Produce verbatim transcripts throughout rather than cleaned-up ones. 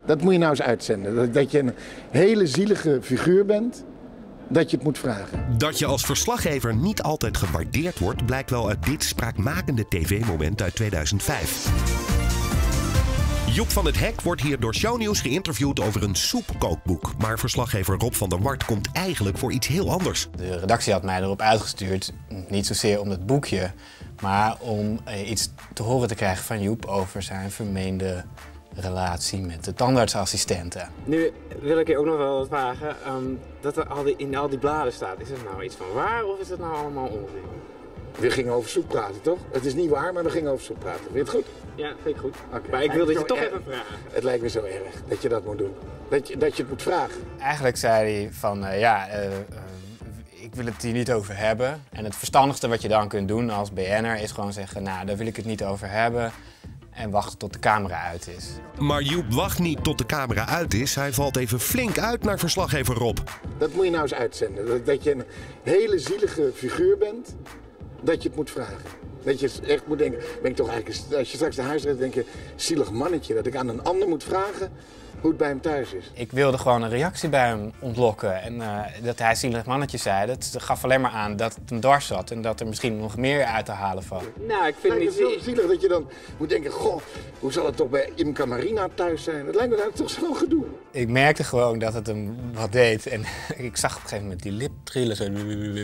Dat moet je nou eens uitzenden. Dat, dat je een hele zielige figuur bent, dat je het moet vragen. Dat je als verslaggever niet altijd gewaardeerd wordt, blijkt wel uit dit spraakmakende tv-moment uit tweeduizend vijf. Joep van het Hek wordt hier door Shownieuws geïnterviewd over een soepkookboek. Maar verslaggever Rob van der Wart komt eigenlijk voor iets heel anders. De redactie had mij erop uitgestuurd, niet zozeer om het boekje, maar om iets te horen te krijgen van Joep over zijn vermeende relatie met de tandartsassistenten. Nu wil ik je ook nog wel wat vragen, um, dat er al die, in al die bladen staat. Is het nou iets van waar of is het nou allemaal onzin? We gingen over soep praten, toch? Het is niet waar, maar we gingen over soep praten. Vind je het goed? Ja, vind ik goed. Okay. Maar ik wil dat je toch erg. even vragen. Het lijkt me zo erg dat je dat moet doen. Dat je, dat je het moet vragen. Eigenlijk zei hij van, uh, ja, uh, uh, ik wil het hier niet over hebben. En het verstandigste wat je dan kunt doen als B N'er is gewoon zeggen, nou, daar wil ik het niet over hebben. En wachten tot de camera uit is. Maar Joep wacht niet tot de camera uit is. Hij valt even flink uit naar verslaggever Rob. Dat moet je nou eens uitzenden. Dat, dat je een hele zielige figuur bent, dat je het moet vragen. Dat je echt moet denken, ben ik toch eigenlijk, als je straks naar huis gaat, denk je, zielig mannetje. Dat ik aan een ander moet vragen hoe het bij hem thuis is. Ik wilde gewoon een reactie bij hem ontlokken. En uh, dat hij zielig mannetje zei, dat gaf alleen maar aan dat het hem dwars zat. En dat er misschien nog meer uit te halen valt. Nou, ik vind het niet zo zielig dat je dan moet denken, goh, hoe zal het toch bij Imca Marina thuis zijn? Dat lijkt me nou toch zo'n gedoe. Ik merkte gewoon dat het hem wat deed. En ik zag op een gegeven moment die lip trillen. Zo.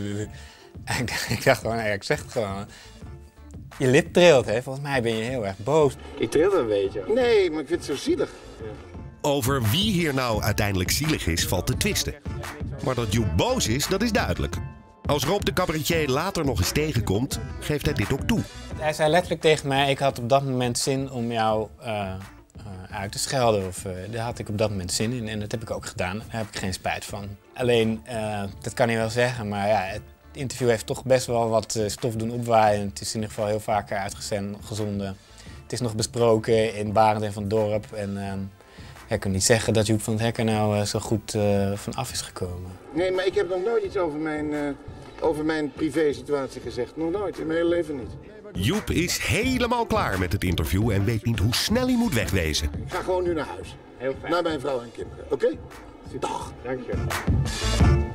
En ik dacht gewoon, nee, ik zeg het gewoon. Je lip trilt, hè? Volgens mij ben je heel erg boos. Ik trilde een beetje. Nee, maar ik vind het zo zielig. Ja. Over wie hier nou uiteindelijk zielig is, valt te twisten. Maar dat Joep boos is, dat is duidelijk. Als Rob de cabaretier later nog eens tegenkomt, geeft hij dit ook toe. Hij zei letterlijk tegen mij, ik had op dat moment zin om jou uh, uh, uit te schelden. Of, uh, daar had ik op dat moment zin in en dat heb ik ook gedaan. Daar heb ik geen spijt van. Alleen, uh, dat kan hij wel zeggen, maar ja, het interview heeft toch best wel wat uh, stof doen opwaaien. Het is in ieder geval heel vaker uitgezonden. Het is nog besproken in Barend en Van Dorp. En, uh, ik kan niet zeggen dat Joep van het Hek er nou uh, zo goed uh, van af is gekomen. Nee, maar ik heb nog nooit iets over mijn, uh, over mijn privé-situatie gezegd. Nog nooit, in mijn hele leven niet. Joep is helemaal klaar met het interview en weet niet hoe snel hij moet wegwezen. Ik ga gewoon nu naar huis. Heel fijn. Naar mijn vrouw en kinderen, oké? Okay? Dag. Dank je.